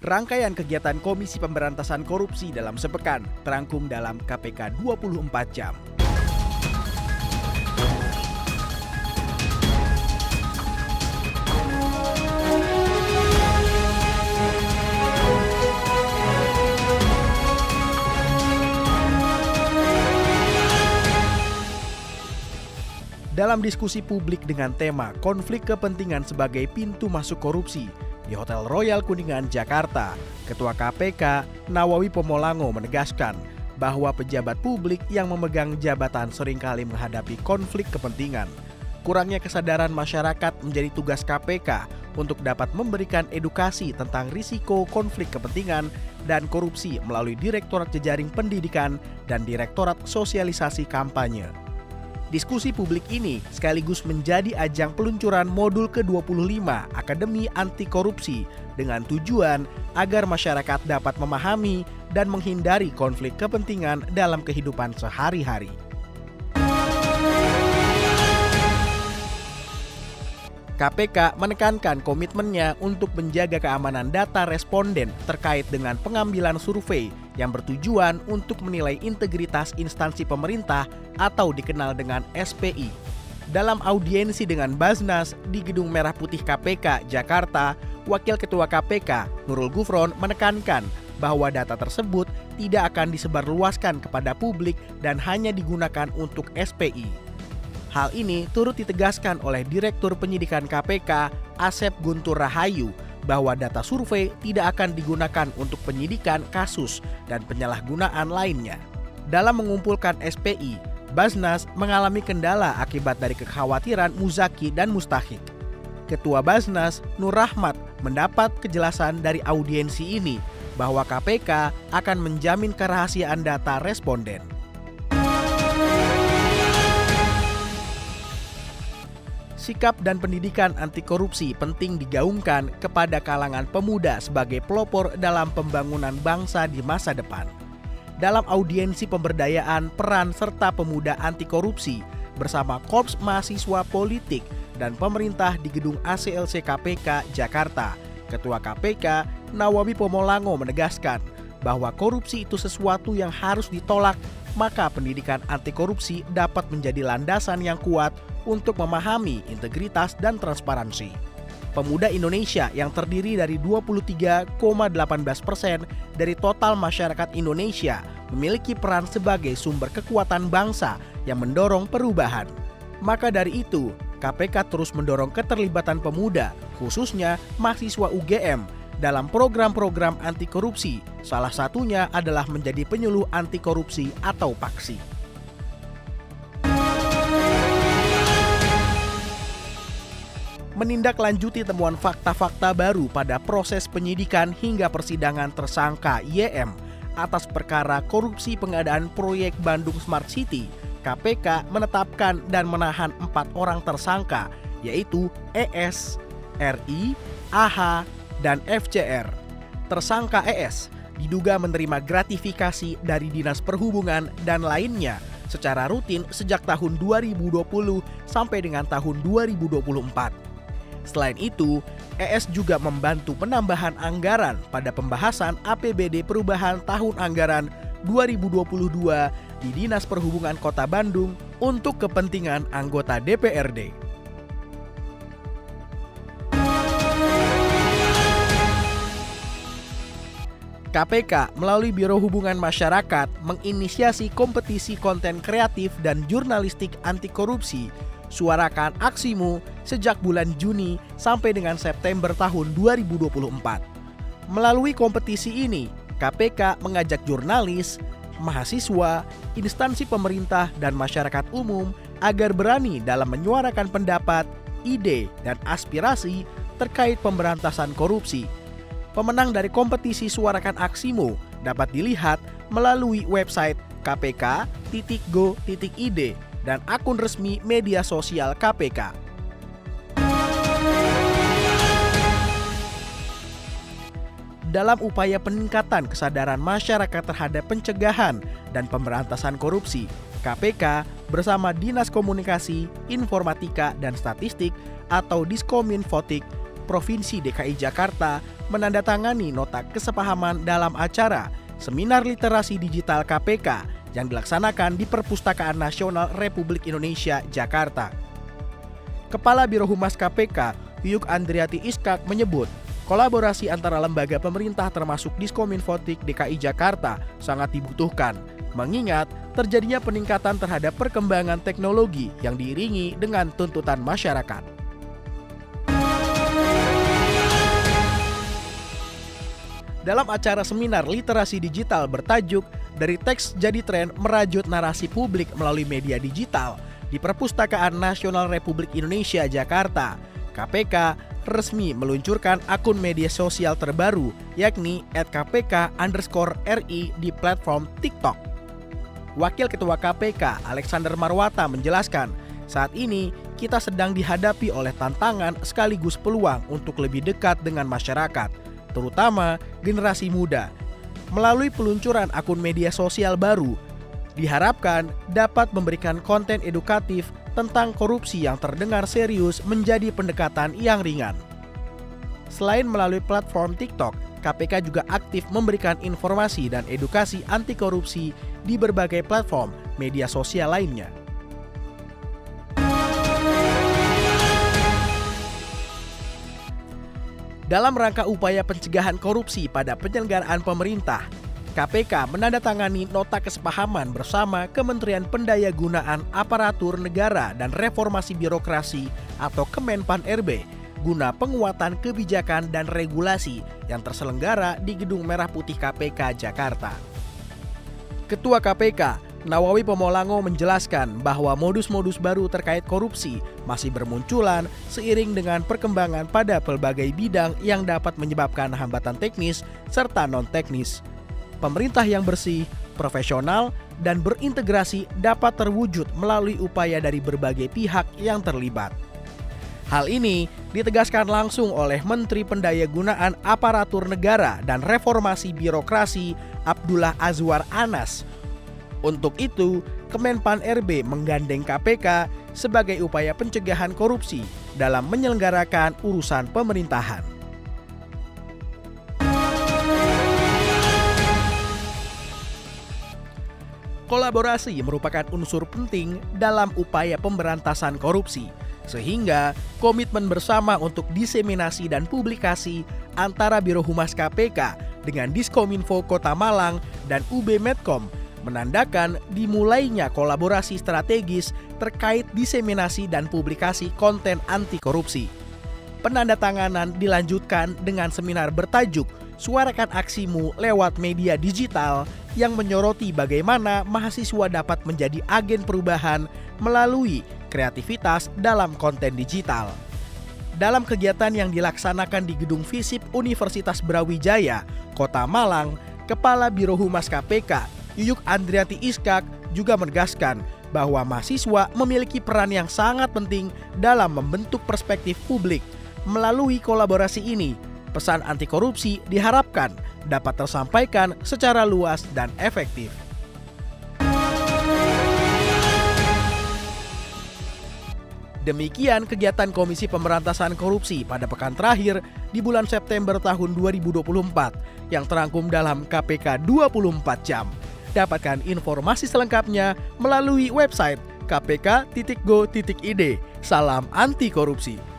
Rangkaian kegiatan Komisi Pemberantasan Korupsi dalam sepekan terangkum dalam KPK 24 jam. Dalam diskusi publik dengan tema konflik kepentingan sebagai pintu masuk korupsi di Hotel Royal Kuningan, Jakarta, Ketua KPK Nawawi Pomolango menegaskan bahwa pejabat publik yang memegang jabatan seringkali menghadapi konflik kepentingan. Kurangnya kesadaran masyarakat menjadi tugas KPK untuk dapat memberikan edukasi tentang risiko konflik kepentingan dan korupsi melalui Direktorat Jejaring Pendidikan dan Direktorat Sosialisasi Kampanye. Diskusi publik ini sekaligus menjadi ajang peluncuran modul ke-25 Akademi Anti Korupsi dengan tujuan agar masyarakat dapat memahami dan menghindari konflik kepentingan dalam kehidupan sehari-hari. KPK menekankan komitmennya untuk menjaga keamanan data responden terkait dengan pengambilan survei yang bertujuan untuk menilai integritas instansi pemerintah atau dikenal dengan SPI. Dalam audiensi dengan Basnas di Gedung Merah Putih KPK, Jakarta, Wakil Ketua KPK, Nurul Gufron, menekankan bahwa data tersebut tidak akan disebarluaskan kepada publik dan hanya digunakan untuk SPI. Hal ini turut ditegaskan oleh Direktur Penyidikan KPK, Asep Guntur Rahayu, bahwa data survei tidak akan digunakan untuk penyidikan kasus dan penyalahgunaan lainnya. Dalam mengumpulkan SPI, Basnas mengalami kendala akibat dari kekhawatiran muzaki dan mustahik. Ketua Basnas, Nur Rahmat, mendapat kejelasan dari audiensi ini bahwa KPK akan menjamin kerahasiaan data responden. Sikap dan pendidikan anti korupsi penting digaungkan kepada kalangan pemuda sebagai pelopor dalam pembangunan bangsa di masa depan. Dalam audiensi pemberdayaan peran serta pemuda anti korupsi bersama Korps Mahasiswa Politik dan pemerintah di Gedung ACLC KPK Jakarta, Ketua KPK Nawawi Pomolango menegaskan bahwa korupsi itu sesuatu yang harus ditolak, maka pendidikan anti korupsi dapat menjadi landasan yang kuat untuk memahami integritas dan transparansi. Pemuda Indonesia yang terdiri dari 23,18% dari total masyarakat Indonesia memiliki peran sebagai sumber kekuatan bangsa yang mendorong perubahan. Maka dari itu, KPK terus mendorong keterlibatan pemuda, khususnya mahasiswa UGM, dalam program-program anti korupsi. Salah satunya adalah menjadi penyuluh anti korupsi atau PAKSI. Menindaklanjuti temuan fakta-fakta baru pada proses penyidikan hingga persidangan tersangka YM atas perkara korupsi pengadaan proyek Bandung Smart City, KPK menetapkan dan menahan 4 orang tersangka, yaitu ES, RI, AH, dan FCR. Tersangka ES diduga menerima gratifikasi dari Dinas Perhubungan dan lainnya secara rutin sejak tahun 2020 sampai dengan tahun 2024. Selain itu, ES juga membantu penambahan anggaran pada pembahasan APBD perubahan tahun anggaran 2022 di Dinas Perhubungan Kota Bandung untuk kepentingan anggota DPRD. KPK melalui Biro Hubungan Masyarakat menginisiasi kompetisi konten kreatif dan jurnalistik anti korupsi Suarakan Aksimu sejak bulan Juni sampai dengan September tahun 2024. Melalui kompetisi ini, KPK mengajak jurnalis, mahasiswa, instansi pemerintah, dan masyarakat umum agar berani dalam menyuarakan pendapat, ide, dan aspirasi terkait pemberantasan korupsi. Pemenang dari kompetisi Suarakan Aksimu dapat dilihat melalui website kpk.go.id dan akun resmi media sosial KPK. Dalam upaya peningkatan kesadaran masyarakat terhadap pencegahan dan pemberantasan korupsi, KPK bersama Dinas Komunikasi, Informatika, dan Statistik atau Diskominfotik Provinsi DKI Jakarta menandatangani nota kesepahaman dalam acara Seminar Literasi Digital KPK yang dilaksanakan di Perpustakaan Nasional Republik Indonesia, Jakarta. Kepala Biro Humas KPK, Yuyuk Andriati Iskak menyebut, kolaborasi antara lembaga pemerintah termasuk Diskominfotik DKI Jakarta sangat dibutuhkan, mengingat terjadinya peningkatan terhadap perkembangan teknologi yang diiringi dengan tuntutan masyarakat. Dalam acara seminar literasi digital bertajuk Dari Teks Jadi Tren Merajut Narasi Publik Melalui Media Digital di Perpustakaan Nasional Republik Indonesia Jakarta, KPK resmi meluncurkan akun media sosial terbaru yakni @kpk_ri di platform TikTok. Wakil Ketua KPK Alexander Marwata menjelaskan, saat ini kita sedang dihadapi oleh tantangan sekaligus peluang untuk lebih dekat dengan masyarakat, terutama generasi muda. Melalui peluncuran akun media sosial baru, diharapkan dapat memberikan konten edukatif tentang korupsi yang terdengar serius menjadi pendekatan yang ringan. Selain melalui platform TikTok, KPK juga aktif memberikan informasi dan edukasi anti korupsi di berbagai platform media sosial lainnya. Dalam rangka upaya pencegahan korupsi pada penyelenggaraan pemerintah, KPK menandatangani nota kesepahaman bersama Kementerian Pendayagunaan Aparatur Negara dan Reformasi Birokrasi atau Kemenpan-RB guna penguatan kebijakan dan regulasi yang terselenggara di Gedung Merah Putih KPK Jakarta. Ketua KPK Nawawi Pomolango menjelaskan bahwa modus-modus baru terkait korupsi masih bermunculan seiring dengan perkembangan pada pelbagai bidang yang dapat menyebabkan hambatan teknis serta non-teknis. Pemerintah yang bersih, profesional, dan berintegrasi dapat terwujud melalui upaya dari berbagai pihak yang terlibat. Hal ini ditegaskan langsung oleh Menteri Pendayagunaan Aparatur Negara dan Reformasi Birokrasi Abdullah Azwar Anas. Untuk itu, Kemenpan-RB menggandeng KPK sebagai upaya pencegahan korupsi dalam menyelenggarakan urusan pemerintahan. Kolaborasi merupakan unsur penting dalam upaya pemberantasan korupsi, sehingga komitmen bersama untuk diseminasi dan publikasi antara Biro Humas KPK dengan Diskominfo Kota Malang dan UB Medcom menandakan dimulainya kolaborasi strategis terkait diseminasi dan publikasi konten anti korupsi. Penandatanganan dilanjutkan dengan seminar bertajuk Suarakan Aksimu Lewat Media Digital yang menyoroti bagaimana mahasiswa dapat menjadi agen perubahan melalui kreativitas dalam konten digital. Dalam kegiatan yang dilaksanakan di Gedung Visip Universitas Brawijaya, Kota Malang, Kepala Biro Humas KPK Yuyuk Andriati Iskak juga menegaskan bahwa mahasiswa memiliki peran yang sangat penting dalam membentuk perspektif publik. Melalui kolaborasi ini, pesan anti korupsi diharapkan dapat tersampaikan secara luas dan efektif. Demikian kegiatan Komisi Pemberantasan Korupsi pada pekan terakhir di bulan September tahun 2024 yang terangkum dalam KPK 24 jam. Dapatkan informasi selengkapnya melalui website kpk.go.id. Salam anti korupsi.